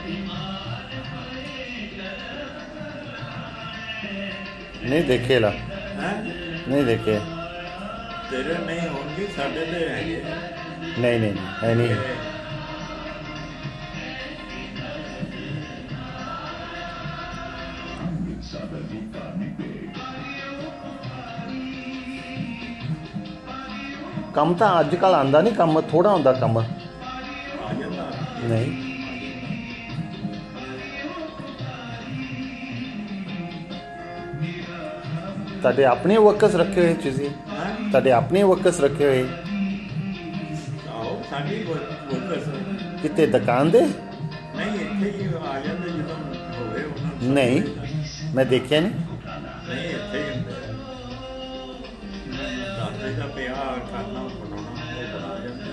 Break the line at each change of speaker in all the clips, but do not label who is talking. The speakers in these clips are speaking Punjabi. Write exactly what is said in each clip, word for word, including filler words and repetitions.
नहीं देखे ला नहीं देखे
तेरे नहीं होंगे साढ़े ते है
नहीं नहीं है नहीं कम तो अजकल आंदा नहीं कम थोड़ा होंदा कम नहीं ਤੁਹਾਡੇ ਆਪਣੇ ਵਰਕਰਸ ਰੱਖੇ ਹੋਏ ਤੁਸੀਂ ਤੁਹਾਡੇ ਆਪਣੇ ਵਰਕਰਸ ਰੱਖੇ ਹੋਏ
ਆਓ ਸਾਡੇ ਵਰਕਰਸ
ਕਿਤੇ ਦੁਕਾਨ ਦੇ
ਨਹੀਂ ਇੱਥੇ ਹੀ ਆ ਜਾਂਦੇ ਜਦੋਂ ਹੋਵੇ ਉਹਨਾਂ
ਨਹੀਂ ਮੈਂ ਦੇਖਿਆ ਨਹੀਂ
ਨਹੀਂ ਇੱਥੇ ਹੀ ਹੁੰਦੇ ਦਾਦੇ ਦਾ ਪਿਆ ਖਾਣਾ ਬਣਾਉਣਾ ਉਹ ਬਣਾ ਜਾਂਦੇ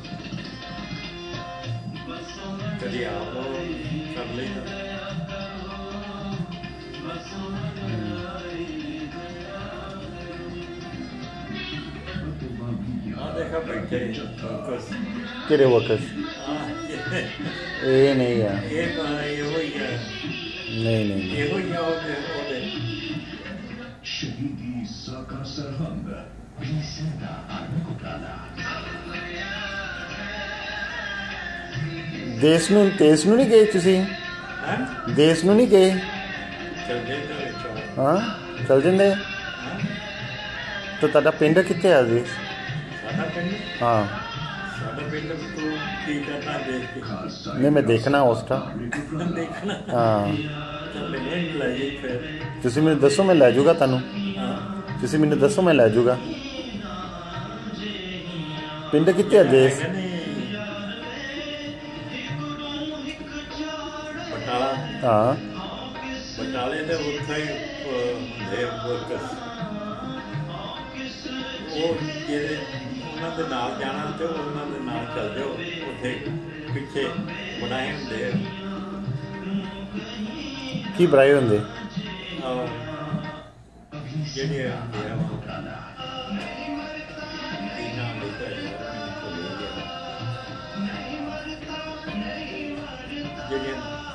ਕਦੀ ਆਪ ਕਰ ਲਈਦਾ देखा बैठे वर्कर्स
ਕਿਹੜੇ ਵਰਕਰਸ ਇਹ ਨਹੀਂ ਆ
ਇਹ ਇਹੋ ਹੀ ਹੈ
ਨਹੀਂ ਨਹੀਂ
ਇਹੋ ਹੀ ਆ ਉਹਦੇ ਉਹਦੇ
शहीदी साका सरहंद Vincenda Arnakuprana
ਦੇਸ਼ ਨੂੰ ਦੇਸ਼ ਨੂੰ ਨਹੀਂ ਗਏ ਤੁਸੀਂ
ਹੈ
ਦੇਸ਼ ਨੂੰ ਨਹੀਂ ਗਏ
ਚਲਦੇ ਤਾਂ ਵਿੱਚ
ਹਾਂ ਚਲ ਜਾਂਦੇ ਤਾਂ ਤੁਹਾਡਾ ਪਿੰਡ ਕਿੱਥੇ ਆ ਜੀ
ਸਾਡਾ ਪਿੰਡ
ਹਾਂ
ਸਾਡਾ ਪਿੰਡ ਤੋਂ ਕੀ ਕਰਨਾ ਦੇਖ ਕੇ
ਨਹੀਂ ਮੈਂ ਦੇਖਣਾ ਉਸ ਦਾ
ਦੇਖਣਾ
ਹਾਂ
ਚੱਲੇ ਨਹੀਂ ਲੱਗੇ ਫਿਰ
ਤੁਸੀਂ ਮੈਨੂੰ ਦੱਸੋ ਮੈਂ ਲੈ ਜਾਊਗਾ ਤੁਹਾਨੂੰ
ਹਾਂ
ਤੁਸੀਂ ਮੈਨੂੰ ਦੱਸੋ ਮੈਂ ਲੈ ਜਾਊਗਾ ਪਿੰਡ ਕਿੱਥੇ ਆ ਦੇਸ਼
ਬਟਾਲਾ
ਹਾਂ
ਬਟਾਲੇ ਦੇ ਉੱਥੇ ਹੀ ਹੁੰਦੇ ਵਰਕਰਸ ਉਹ ਜਿਹੜੇ ਉਹਨਾਂ ਦੇ ਨਾਲ ਜਾਣਾ ਤੇ ਉਹਨਾਂ ਦੇ ਨਾਲ ਚੱਲ ਜਾਓ ਉੱਥੇ ਪਿੱਛੇ ਬਣਾਏ ਹੁੰਦੇ ਆ
ਕੀ ਬਣਾਏ ਹੁੰਦੇ
ਜਿਹੜੇ ਹੁੰਦੇ ਆ ਕੀ ਨਾਮ ਲਿਖਿਆ ਜਿਹੜੇ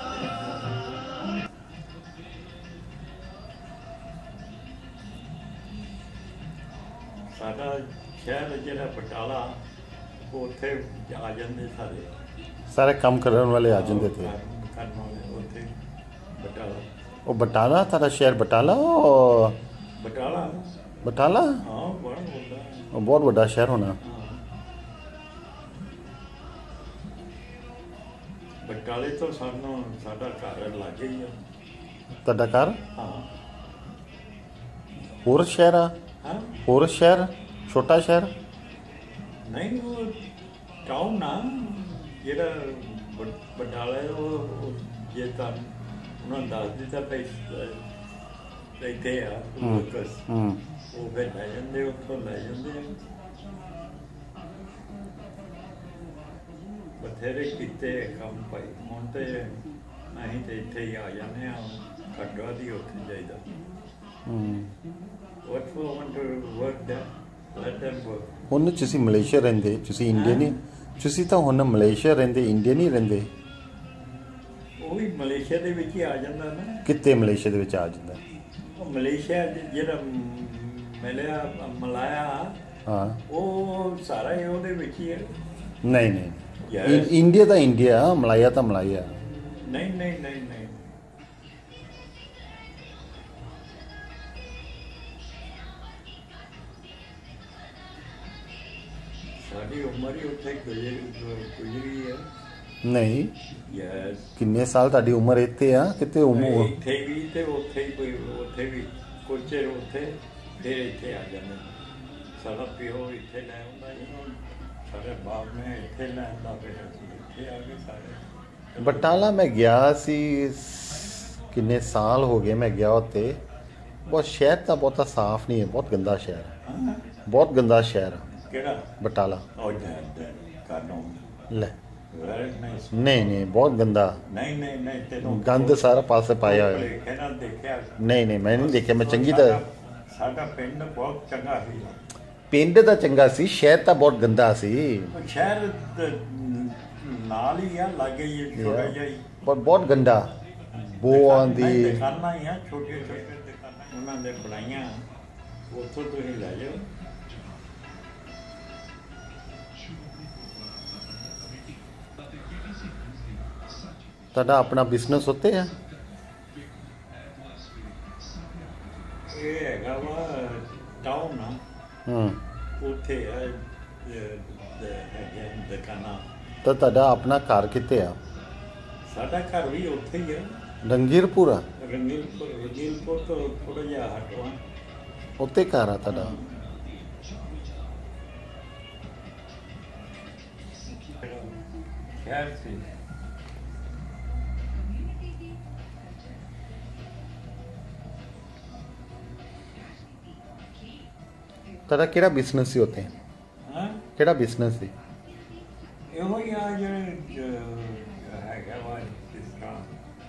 ਸਾਡਾ ਸ਼ਹਿਰ ਜਿਹੜਾ ਬਟਾਲਾ ਉੱਥੇ ਆ ਜਾਂਦੇ ਸਾਰੇ
ਸਾਰੇ ਕੰਮ ਕਰਨ ਵਾਲੇ ਆ ਜਾਂਦੇ ਤੇ
ਕਰਨ ਵਾਲੇ ਉੱਥੇ ਬਟਾਲਾ
ਉਹ ਬਟਾਲਾ ਤੁਹਾਡਾ ਸ਼ਹਿਰ ਬਟਾਲਾ ਉਹ
ਬਟਾਲਾ
ਬਟਾਲਾ
ਹਾਂ ਬੜਾ ਵੱਡਾ
ਉਹ ਬਹੁਤ ਵੱਡਾ ਸ਼ਹਿਰ ਹੋਣਾ
ਬਟਾਲੇ ਤੋਂ ਸਾਨੂੰ ਸਾਡਾ ਘਰ ਲਾਗੇ ਹੀ ਆ
ਤੁਹਾਡਾ ਘਰ
ਹਾਂ
ਹੋਰ ਸ਼ਹਿਰ ਆ
ਹਾਂ
ਹੋਰ ਸ਼ਹਿਰ ਛੋਟਾ ਸ਼ਹਿਰ
ਨਹੀਂ ਉਹ ਟਾਊਨ ਨਾ ਜਿਹੜਾ ਬਟਾਲਾ ਉਹ ਜੇ ਤਾਂ ਉਹਨਾਂ ਨੂੰ ਦੱਸ ਦਿੱਤਾ ਪਈ ਇੱਥੇ ਆ ਵਰਕਰਸ
ਹੂੰ
ਉਹ ਫਿਰ ਲੈ ਜਾਂਦੇ ਉੱਥੋਂ ਲੈ ਜਾਂਦੇ ਬਥੇਰੇ ਕੀਤੇ ਕੰਮ ਭਾਈ ਹੁਣ ਤੇ ਅਸੀਂ ਤੇ ਇੱਥੇ ਹੀ ਆ ਜਾਂਦੇ ਹਾਂ ਘੱਟਵਾ ਦੀ ਉੱਥੇ ਜਾਈਦਾ
ਹੂੰ
What for want to work there? Let them work.
ਹੁਣ ਤੁਸੀਂ ਮਲੇਸ਼ੀਆ ਰਹਿੰਦੇ ਤੁਸੀਂ ਇੰਡੀਆ ਨਹੀਂ ਤੁਸੀਂ ਤਾਂ ਹੁਣ ਮਲੇਸ਼ੀਆ ਰਹਿੰਦੇ ਇੰਡੀਆ ਨਹੀਂ ਰਹਿੰਦੇ
ਉਹ ਵੀ ਮਲੇਸ਼ੀਆ ਦੇ ਵਿੱਚ ਹੀ ਆ ਜਾਂਦਾ ਨਾ
ਕਿੱਥੇ ਮਲੇਸ਼ੀਆ ਦੇ ਵਿੱਚ ਆ ਜਾਂਦਾ
ਉਹ ਮਲੇਸ਼ੀਆ ਜਿਹੜਾ ਮਲਿਆ ਮਲਾਇਆ
ਹਾਂ
ਉਹ ਸਾਰਾ ਹੀ ਉਹਦੇ ਵਿੱਚ ਹੀ ਹੈ
ਨਹੀਂ ਨਹੀਂ ਇੰਡੀਆ ਤਾਂ ਇੰਡੀਆ ਮਲਾਇਆ ਤਾਂ ਮਲਾਇਆ
ਨਹੀਂ ਨਹੀਂ ਨਹੀਂ ਨਹੀਂ ਸਾਡੀ ਉਮਰ ਹੀ ਉੱਥੇ ਗੁਜ਼ਰੀ ਹੈ
ਨਹੀਂ
ਯੈਸ
ਕਿੰਨੇ ਸਾਲ ਤੁਹਾਡੀ ਉਮਰ ਇੱਥੇ ਆ ਕਿਤੇ ਉਮਰ
ਇੱਥੇ ਵੀ ਤੇ ਉੱਥੇ ਹੀ ਕੋਈ ਉੱਥੇ ਵੀ ਕੁਝ ਚਿਰ ਉੱਥੇ ਫਿਰ ਇੱਥੇ ਆ ਜਾਂਦੇ ਸਾਡਾ ਪਿਓ ਇੱਥੇ ਲੈ ਆਉਂਦਾ ਜਿਹਨੂੰ ਸਾਡੇ ਬਾਪ ਨੇ ਇੱਥੇ ਲੈ ਆਉਂਦਾ ਫਿਰ ਅਸੀਂ ਇੱਥੇ ਆ ਗਏ ਸਾਰੇ
ਬਟਾਲਾ ਮੈਂ ਗਿਆ ਸੀ ਕਿੰਨੇ ਸਾਲ ਹੋ ਗਏ ਮੈਂ ਗਿਆ ਉੱਥੇ ਬਹੁਤ ਸ਼ਹਿਰ ਤਾਂ ਬਹੁਤਾ ਸਾਫ਼ ਨਹੀਂ ਹੈ ਬਹੁਤ ਗੰਦਾ ਸ਼ਹਿਰ ਬਹੁਤ ਗੰਦਾ ਸ਼ਹਿਰ
ਕਿਹੜਾ
ਬਟਾਲਾ
ਉਹ ਕਾਨੋਂ
ਲੈ
ਵੈਰੀ ਨਾਈਸ
ਨਹੀਂ ਨਹੀਂ ਬਹੁਤ ਗੰਦਾ
ਨਹੀਂ ਨਹੀਂ ਨਹੀਂ ਤੈਨੂੰ
ਗੰਦ ਸਾਰਾ ਪਾਸੇ ਪਾਇਆ ਹੋਇਆ
ਇਹਨਾਂ ਦੇਖਿਆ
ਨਹੀਂ ਨਹੀਂ ਮੈਂ ਨਹੀਂ ਦੇਖਿਆ ਮੈਂ ਚੰਗੀ ਤਰ੍ਹਾਂ
ਸਾਡਾ ਪਿੰਡ ਬਹੁਤ ਚੰਗਾ ਸੀ
ਪਿੰਡ ਤਾਂ ਚੰਗਾ ਸੀ ਸ਼ਹਿਰ ਤਾਂ ਬਹੁਤ ਗੰਦਾ ਸੀ
ਸ਼ਹਿਰ ਨਾਲ ਹੀ ਆ ਲਾਗੇ ਹੀ ਥੋੜਾ ਜਿਹਾ ਹੀ
ਪਰ ਬਹੁਤ ਗੰਦਾ ਬੋ ਆਉਂਦੀ।
ਦੁਕਾਨਾਂ ਹੀ ਆ ਛੋਟੀਆਂ ਛੋਟੀਆਂ ਦੁਕਾਨਾਂ ਉਹਨਾਂ ਦੇ ਬਣਾਈਆਂ, ਉੱਥੋਂ ਤੁਸੀਂ ਲੈ ਜਾਓ।
ਤੁਹਾਡਾ ਆਪਣਾ ਬਿਜ਼ਨਸ ਉੱਤੇ ਆ?
ਇਹ ਹੈਗਾ ਵਾ ਟਾਊਨ ਆ,
ਹੂੰ।
ਉੱਥੇ ਆ ਹੈਗੇ ਦੁਕਾਨਾਂ।
ਤਾਂ ਤੁਹਾਡਾ ਆਪਣਾ ਘਰ ਕਿੱਥੇ ਆ?
ਸਾਡਾ ਘਰ ਵੀ ਉੱਥੇ ਹੀ ਆ,
ਰੰਗੀਰਪੁਰ ਆ?
ਰੰਗੀਲਪੁਰ। ਰੰਗੀਲਪੁਰ ਤੋਂ ਥੋੜਾ ਜਿਹਾ ਹਟਵਾ
ਉੱਤੇ ਘਰ ਆ ਤੁਹਾਡਾ?
ਸ਼ਹਿਰ ਸੀ।
ਤੁਹਾਡਾ ਕਿਹੜਾ ਬਿਜ਼ਨਸ ਸੀ ਉੱਥੇ?
ਹਾਂ,
ਕਿਹੜਾ ਬਿਜ਼ਨਸ ਸੀ?
ਇਹੋ ਹੀ ਆ ਜਿਹੜੇ ਹੈਗਾ ਵਾ ਜਿਸ ਤਰ੍ਹਾਂ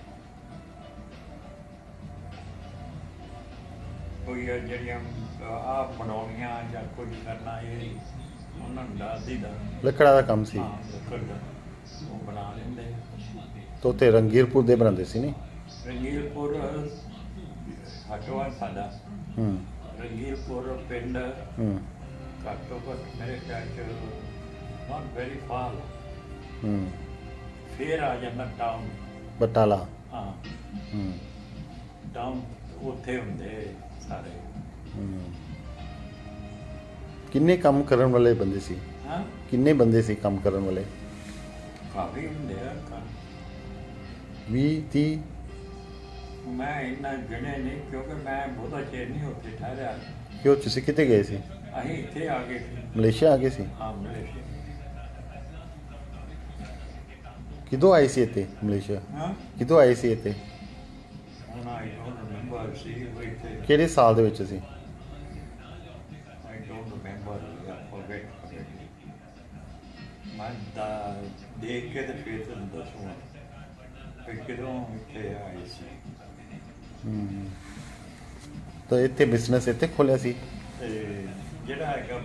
ਕੋਈ ਆ ਜਿਹੜੀਆਂ ਆਪ ਬਣਾਉਣੀਆਂ ਜਾਂ ਕੁਝ ਕਰਨਾ, ਇਹ ਉਹਨਾਂ ਨੂੰ ਦੱਸ ਦੀਦਾ।
ਲੱਕੜਾਂ ਦਾ ਕੰਮ ਸੀ?
ਹਾਂ, ਲੱਕੜ ਦਾ ਉਹ ਬਣਾ ਲੈਂਦੇ।
ਤਾਂ ਉੱਥੇ ਰੰਗੀਰਪੁਰ ਦੇ ਬਣਾਉਂਦੇ ਸੀ ਨਹੀਂ?
ਰੰਗੀਲਪੁਰ ਹਟਵਾ ਸਾਡਾ।
ਹੂੰ
ਰੰਗੀਲਪੁਰ ਪਿੰਡ
ਹੂੰ
ਘੱਟ ਤੋਂ ਘੱਟ ਮੇਰੇ ਖਿਆਲ 'ਚ ਨਾਟ ਵੈਰੀ ਫਾਰ।
ਹੂੰ।
ਫਿਰ ਆ ਜਾਂਦਾ ਟਾਊਨ
ਬਟਾਲਾ?
ਹਾਂ,
ਹੂੰ
ਟਾਊਨ ਉੱਥੇ ਹੁੰਦੇ ਸਾਰੇ।
ਹੂੰ। ਕਿੰਨੇ ਕੰਮ ਕਰਨ ਵਾਲੇ ਬੰਦੇ ਸੀ?
ਹਾਂ,
ਕਿੰਨੇ ਬੰਦੇ ਸੀ ਕੰਮ ਕਰਨ ਵਾਲੇ?
ਕਾਫੀ ਹੁੰਦੇ ਆ ਕੰਮ।
ਵੀਹ ਤੀਹ?
ਮੈਂ ਇੰਨਾ ਗਿਣੇ ਨਹੀਂ ਕਿਉਂਕਿ ਮੈਂ ਬਹੁਤਾ ਚਿਰ ਨਹੀਂ ਉੱਥੇ ਠਹਿਰਿਆ।
ਕਿਉਂ ਤੁਸੀਂ ਕਿੱਥੇ ਗਏ ਸੀ?
ਅਸੀਂ ਇੱਥੇ ਆ ਗਏ ਸੀ।
ਮਲੇਸ਼ੀਆ ਆ ਗਏ ਸੀ?
ਹਾਂ, ਮਲੇਸ਼ੀਆ।
ਕਿਦੋਂ ਆਏ ਸੀ ਇੱਥੇ ਮਲੇਸ਼ੀਆ?
ਹਾਂ,
ਕਿਦੋਂ ਆਏ ਸੀ ਇੱਥੇ?
ਹੁਣ ਆਈ ਡੋਂਟ ਰਿਮੈਂਬਰ ਸੀ ਉਹ ਇੱਥੇ।
ਕਿਹੜੇ ਸਾਲ ਦੇ ਵਿੱਚ ਸੀ?
I don't remember, forget. ਮੈਂ ਦਾ ਦੇਖ ਕੇ ਤੇ ਫਿਰ ਤੁਹਾਨੂੰ ਦੱਸੂਗਾ ਕਿ ਕਦੋਂ ਇੱਥੇ ਆਏ ਸੀ।
ਹੂੰ। ਤਾਂ ਇੱਥੇ ਬਿਜ਼ਨਸ ਇੱਥੇ ਖੋਲ੍ਹਿਆ ਸੀ?
ਤੇ ਜਿਹੜਾ ਹੈਗਾ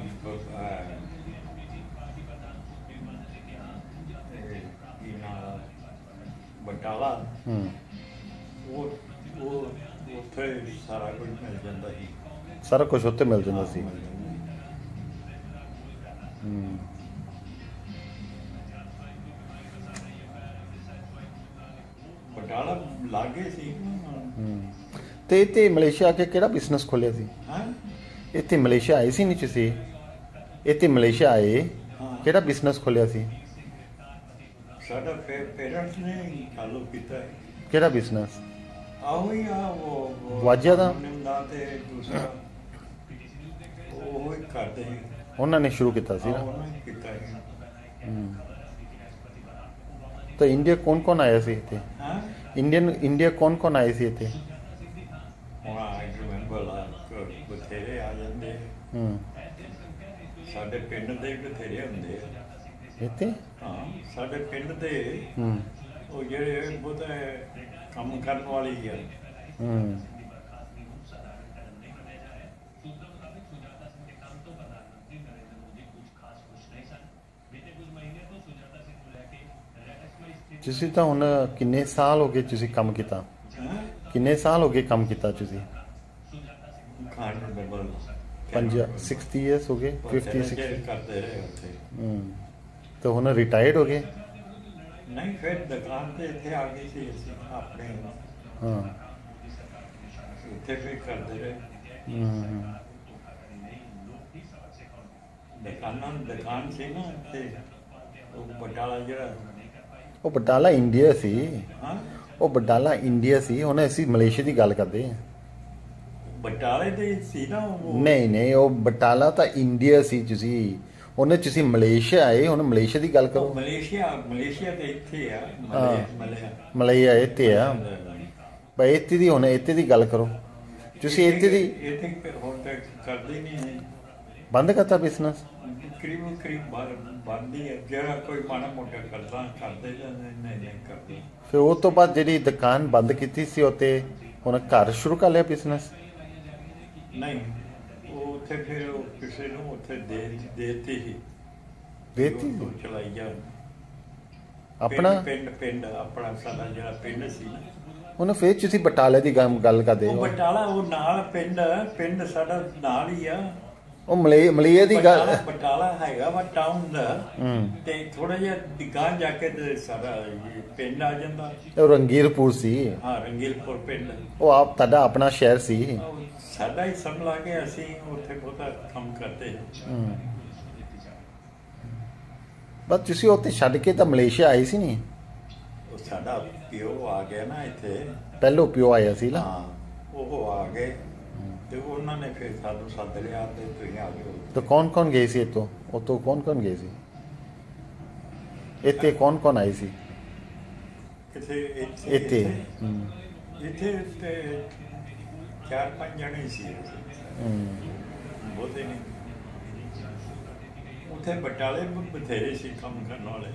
ਕੀ ਨਾਂ ਬਟਾਲਾ,
ਹੂੰ।
ਉਹ ਉਹ ਉੱਥੇ ਸਾਰਾ ਕੁਝ ਮਿਲ ਜਾਂਦਾ ਸੀ।
ਸਾਰਾ ਕੁਝ ਉੱਥੇ ਮਿਲ ਜਾਂਦਾ ਸੀ?
ਮਿਲ ਜਾਂਦਾ।
ਹੂੰ।
ਬਟਾਲਾ ਲਾਗੇ ਸੀ।
ਹੂੰ। ਤੇ ਇੱਥੇ ਮਲੇਸ਼ੀਆ ਆ ਕੇ ਕਿਹੜਾ ਬਿਜ਼ਨਸ ਖੋਲ੍ਹਿਆ ਸੀ?
ਹਾਂ,
ਇੱਥੇ ਮਲੇਸ਼ੀਆ ਆਏ ਸੀ ਨਹੀਂ ਤੁਸੀਂ? ਇੱਥੇ ਮਲੇਸ਼ੀਆ ਆਏ,
ਹਾਂ।
ਕਿਹੜਾ ਬਿਜ਼ਨਸ ਖੋਲ੍ਹਿਆ ਸੀ?
ਸਾਡਾ ਪੇਰੈਂਟਸ ਨੇ ਚਾਲੂ ਕੀਤਾ ਹੈ।
ਕਿਹੜਾ ਬਿਜ਼ਨਸ?
ਆਹੋ ਹੀ ਆ ਉਹ
ਵਾਜਿਆ ਦਾ?
ਹਾਰਮੋਨੀਅਮ ਦਾ ਤੇ ਦੂਸਰਾ ਉਹ ਹੀ ਕਰਦੇ ਸੀ।
ਉਹਨਾਂ ਨੇ ਸ਼ੁਰੂ ਕੀਤਾ ਸੀ
ਆਹ,
ਨਾ?
ਉਹਨਾਂ ਨੇ ਕੀਤਾ ਹੈ।
ਹੂੰ। ਤਾਂ ਇੰਡੀਆ ਕੌਣ ਕੌਣ ਆਇਆ ਸੀ ਇੱਥੇ?
ਹਾਂ,
ਇੰਡੀਅਨ ਇੰਡੀਆ ਕੌਣ ਕੌਣ ਆਏ ਸੀ ਇੱਥੇ?
ਹੁਣ ਆਈ ਰਿਮੈਂਬਰ ਲਾ ਬਥੇਰੇ ਆ ਜਾਂਦੇ।
ਹੂੰ।
ਸਾਡੇ ਪਿੰਡ ਦੇ ਬਥੇਰੇ ਹੁੰਦੇ ਆ
ਇੱਥੇ?
ਹਾਂ, ਸਾਡੇ ਪਿੰਡ ਦੇ
ਹੂੰ
ਉਹ ਜਿਹੜੇ ਬਹੁਤ ਕੰਮ ਕਰਨ ਵਾਲੇ ਹੀ ਆ।
ਹੂੰ। ਤੁਸੀਂ ਤਾਂ ਹੁਣ ਕਿੰਨੇ ਸਾਲ ਹੋ ਗਏ ਤੁਸੀਂ ਕੰਮ ਕੀਤਾ?
ਹਾਂ,
ਕਿੰਨੇ ਸਾਲ ਹੋ ਗਏ ਕੰਮ ਕੀਤਾ ਤੁਸੀਂ?
ਖਾਣ ਨੂੰ ਬਬਲ
ਪੰਜ ਸਿਕਸਟੀ ਇਅਰਸ ਹੋ ਗਏ? Fifty sixty?
ਕਰਦੇ ਰਹੇ ਉੱਥੇ।
ਹੂੰ। ਤਾਂ ਹੁਣ ਰਿਟਾਇਰਡ ਹੋ ਗਏ?
ਨਹੀਂ, ਫਿਰ ਦੁਕਾਨ ਤੇ ਇੱਥੇ ਆ ਗਏ ਸੀ ਅਸੀਂ ਆਪਣੇ।
ਹਾਂ।
ਉੱਥੇ ਵੀ ਕਰਦੇ ਰਹੇ।
ਹੂੰ।
ਦੁਕਾਨਾਂ ਦੁਕਾਨ ਸੀ ਨਾ ਇੱਥੇ ਉਹ ਬਟਾਲਾ ਜਿਹੜਾ।
ਉਹ ਬਟਾਲਾ ਇੰਡੀਆ ਸੀ।
ਹਾਂ,
ਉਹ ਬਟਾਲਾ ਇੰਡੀਆ ਸੀ। ਹੁਣ ਅਸੀਂ ਮਲੇਸ਼ੀਆ ਦੀ ਗੱਲ ਕਰਦੇ ਹਾਂ।
ਬਟਾਲੇ ਦੇ ਸੀ ਨਾ ਉਹ।
ਨਹੀਂ ਨਹੀਂ, ਉਹ ਬਟਾਲਾ ਤਾਂ ਇੰਡੀਆ ਸੀ। ਤੁਸੀਂ ਉਹਨੇ ਤੁਸੀਂ ਮਲੇਸ਼ੀਆ ਆਏ, ਹੁਣ ਮਲੇਸ਼ੀਆ ਦੀ ਗੱਲ
ਉਹ
ਕਰੋ।
ਮਲੇਸ਼ੀਆ ਮਲੇਸ਼ੀਆ ਤੇ ਇੱਥੇ ਆ।
ਹਾਂ।
ਮਲੇਸ਼ੀਆ
ਮਲੇਸ਼ੀਆ ਇੱਥੇ ਆ ਭਾਈ। ਇੱਥੇ ਦੀ ਹੁਣ ਇੱਥੇ ਦੀ ਗੱਲ ਕਰੋ ਤੁਸੀਂ। ਇੱਥੇ ਦੀ
ਇੱਥੇ ਹੁਣ ਤੱਕ ਕਰਦੇ ਨਹੀਂ ਹੈ।
ਬੰਦ ਕਰਤਾ ਬਿਜ਼ਨਸ?
ਕਰੀਬ ਕਰੀਬ ਬੰਦ ਹੀ ਹੈ। ਜਿਹੜਾ ਕੋਈ ਮਾੜਾ ਮੋਟਾ ਕਰਦਾ ਕਰਦੇ ਜਾਂ ਨਹੀਂ ਨਹੀਂ ਕਰਦੇ।
ਫਿਰ ਉਹ ਤੋਂ ਬਾਅਦ ਜਿਹੜੀ ਦੁਕਾਨ ਬੰਦ ਕੀਤੀ ਸੀ ਉੱਥੇ ਹੁਣ ਘਰ ਸ਼ੁਰੂ ਕਰ ਲਿਆ ਬਿਜ਼ਨਸ?
ਨਹੀਂ, ਉਹ ਉੱਥੇ ਫਿਰ ਉਹ ਕਿਸੇ ਨੂੰ ਉੱਥੇ ਦੇ ਦੇਤੀ ਸੀ।
ਦੇਤੀ
ਉਹ ਚਲਾਈ ਜਾ।
ਆਪਣਾ
ਪਿੰਡ ਪਿੰਡ ਆਪਣਾ ਸਾਡਾ ਜਿਹੜਾ ਪਿੰਡ ਸੀ ਨਾ,
ਉਹਨੂੰ ਫੇਰ ਤੁਸੀਂ ਬਟਾਲੇ ਦੀ ਗੱਲ ਗੱਲ ਕਰਦੇ
ਉਹ
ਹੋ।
ਬਟਾਲਾ ਉਹ ਨਾਲ ਪਿੰਡ ਪਿੰਡ ਸਾਡਾ ਨਾਲ ਹੀ ਆ।
ਉਹ ਮਲੇ ਮਲੇਏ ਦੀ ਗੱਲ।
ਬਟਾਲਾ ਬਟਾਲਾ ਹੈਗਾ ਵਾ ਟਾਊਨ ਦਾ,
ਹੂੰ।
ਤੇ ਥੋੜਾ ਜਿਹਾ ਦਿਗਾਂ ਜਾ ਕੇ ਤੇ ਸਾਡਾ ਇਹ ਪਿੰਡ ਆ ਜਾਂਦਾ।
ਉਹ ਰੰਗੀਲਪੁਰ ਸੀ।
ਹਾਂ, ਰੰਗੀਲਪੁਰ ਪਿੰਡ।
ਉਹ ਆਪ ਤੁਹਾਡਾ ਆਪਣਾ ਸ਼ਹਿਰ ਸੀ।
ਉਹ ਸਾਡਾ ਹੀ ਸਮਝ ਲਾ ਕੇ ਅਸੀਂ ਉੱਥੇ ਬਹੁਤਾ ਕੰਮ ਕਰਦੇ ਹਾਂ।
ਹੂੰ। ਬਸ ਤੁਸੀਂ ਉੱਥੇ ਛੱਡ ਕੇ ਤਾਂ ਮਲੇਸ਼ੀਆ ਆਏ ਸੀ ਨਹੀਂ?
ਉਹ ਸਾਡਾ ਪਿਓ ਆ ਗਿਆ ਨਾ ਇੱਥੇ।
ਪਹਿਲੋਂ ਪਿਓ ਆਇਆ ਸੀ ਨਾ।
ਹਾਂ, ਉਹ ਆ ਗਏ ਤੇ ਉਹਨਾਂ ਨੇ ਫਿਰ ਸਾਨੂੰ ਸੱਦ ਲਿਆ ਤੇ ਤੁਸੀਂ ਆ ਗਏ।
ਤਾਂ ਕੌਣ ਕੌਣ ਗਏ ਸੀ ਇੱਥੋਂ? ਉੱਥੋਂ ਕੌਣ ਕੌਣ ਗਏ ਸੀ? ਇੱਥੇ ਕੌਣ ਕੌਣ ਆਏ ਸੀ?
ਇੱਥੇ ਇੱਥੇ
ਇੱਥੇ
ਇੱਥੇ ਤੇ ਚਾਰ ਪੰਜ ਜਣੇ ਸੀ।
ਹੂੰ।
ਬਹੁਤੇ ਨਹੀਂ। ਉੱਥੇ ਬਟਾਲੇ ਬਥੇਰੇ ਸੀ ਕੰਮ ਕਰਨ ਵਾਲੇ।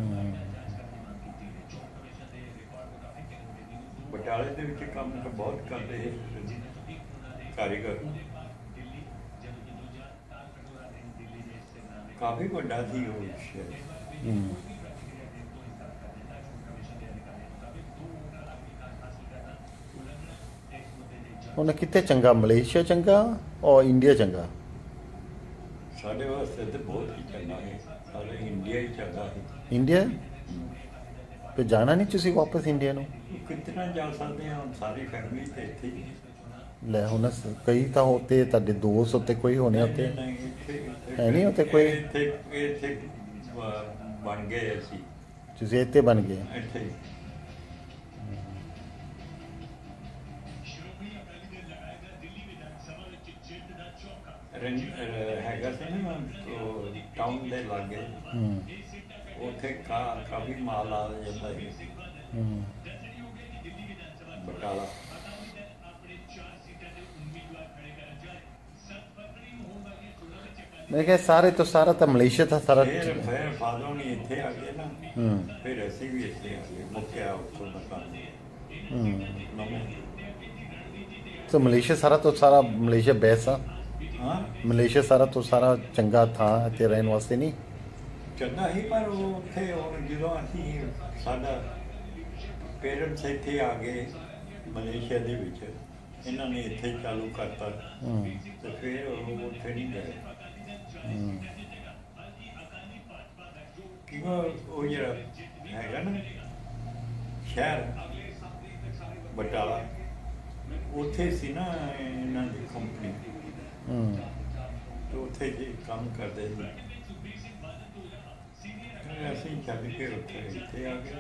ਬਟਾਲੇ ਦੇ ਵਿੱਚ ਕੰਮ ਤਾਂ ਬਹੁਤ ਕਰਦੇ ਸੀ ਕਾਰੀਗਰ। ਕਾਫੀ ਵੱਡਾ ਸੀ ਉਹ ਸ਼ਹਿਰ।
ਉਹਨੇ ਕਿੱਥੇ ਚੰਗਾ? ਮਲੇਸ਼ੀਆ ਚੰਗਾ ਔਰ ਇੰਡੀਆ ਚੰਗਾ?
ਸਾਡੇ ਵਾਸਤੇ ਤਾਂ ਬਹੁਤ ਹੀ ਚੰਗਾ ਹੈ। ਸਾਡੇ ਇੰਡੀਆ ਹੀ ਚੰਗਾ ਹੈ।
ਇੰਡੀਆ? ਤੇ ਜਾਣਾ ਨਹੀਂ ਤੁਸੀਂ ਵਾਪਸ ਇੰਡੀਆ ਨੂੰ?
ਕਿਤਨਾ ਜਾ ਸਕਦੇ ਹਾਂ, ਸਾਰੀ ਫੈਮਿਲੀ ਤੇ ਇੱਥੇ ਹੀ।
ਲੈ ਹੁਣ ਕਈ ਤਾਂ ਉੱਤੇ ਤੁਹਾਡੇ ਦੋਸਤ ਉੱਤੇ ਕੋਈ ਹੋਣੇ ਉੱਤੇ ਹੈ ਨਹੀਂ? ਉੱਤੇ ਕੋਈ
ਇੱਥੇ ਇੱਥੇ ਬਣ ਗਏ ਅਸੀਂ।
ਤੁਸੀਂ ਇੱਥੇ ਬਣ ਗਏ?
ਇੱਥੇ ਹੈਗਾ ਸੀ ਨਾ ਟਾਊਨ ਦੇ ਲਾਗੇ। ਉੱਥੇ ਕਾ ਕਾਫੀ ਮਾਲ ਆ ਜਾਂਦਾ ਸੀ। ਬਟਾਲਾ
ਮੈਂ ਕਿਹਾ ਸਾਰੇ ਤੋਂ ਸਾਰਾ ਤਾਂ ਮਲੇਸ਼ੀਆ ਤਾਂ ਸਾਰਾ।
ਫਿਰ ਫਿਰ ਫਾਦੋਂ ਨਹੀਂ ਇੱਥੇ ਆ ਗਏ ਨਾ। ਫਿਰ ਅਸੀਂ ਵੀ ਇੱਥੇ ਆ ਗਏ। ਮੁੱਕਿਆ ਉੱਥੋਂ ਦਾ ਕੰਮ।
ਤਾਂ ਮਲੇਸ਼ੀਆ ਸਾਰਾ ਤੋਂ ਸਾਰਾ ਮਲੇਸ਼ੀਆ ਬੈਸ ਆ।
ਹਾਂ,
ਮਲੇਸ਼ੀਆ ਸਾਰਾ ਤੋਂ ਸਾਰਾ ਚੰਗਾ ਥਾਂ ਇੱਥੇ ਰਹਿਣ ਵਾਸਤੇ ਨਹੀਂ?
ਚੰਗਾ ਹੀ, ਪਰ ਉਹ ਉੱਥੇ ਹੁਣ ਜਦੋਂ ਅਸੀਂ ਸਾਡਾ ਪੇਰੈਂਟਸ ਇੱਥੇ ਆ ਗਏ ਮਲੇਸ਼ੀਆ ਦੇ ਵਿੱਚ, ਇਹਨਾਂ ਨੇ ਇੱਥੇ ਚਾਲੂ ਕਰਤਾ ਤੇ ਫਿਰ ਉਹ ਉੱਥੇ ਨਹੀਂ ਗਏ। ਕਿਉਂਕਿ ਉਹ ਜਿਹੜਾ ਹੈਗਾ ਨਾ ਸ਼ਹਿਰ ਬਟਾਲਾ, ਉੱਥੇ ਸੀ ਨਾ ਇਹਨਾਂ ਦੀ ਕੰਪਨੀ। ਤੇ ਉੱਥੇ ਜੀ ਕੰਮ ਕਰਦੇ ਸੀ। ਅਸੀਂ ਛੱਡ ਕੇ ਉੱਥੇ ਇੱਥੇ ਆ ਗਏ।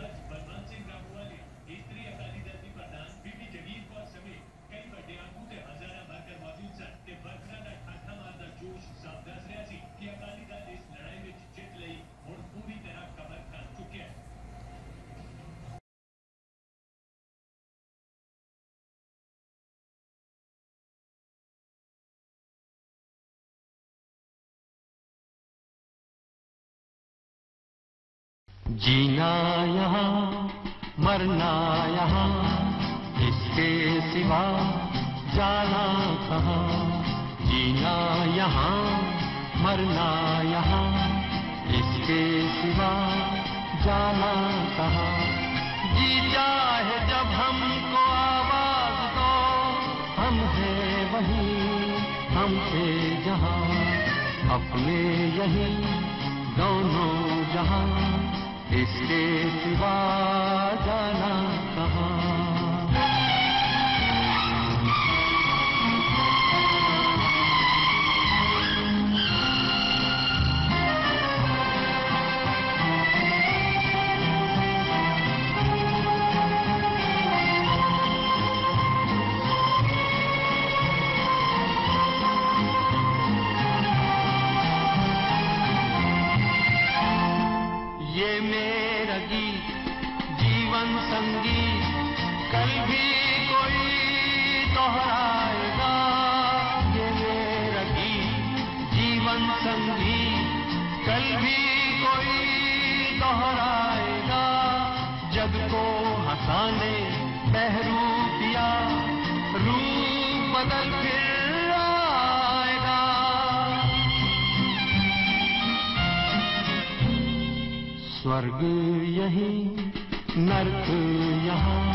जीना यहाँ मरना यहाँ, इसके सिवा जाना कहाँ। जीना यहाँ मरना यहाँ, इसके सिवा जाना कहाँ। जी चाहे जब हमको आवाज दो, हम हैं वहीं हमसे जहाँ, अपने यहीं दोनों जहाँ, इसके सिवा जाना कहाँ। ये मेरा गीत जीवन संगीत कल भी कोई दोहराएगा। ये मेरा गीत जीवन संगीत कल भी कोई दोहराएगा। जग को हंसाने बहरूपिया रूप बदल फिर आएगा। स्वर्ग यहीं नर्क यहाँ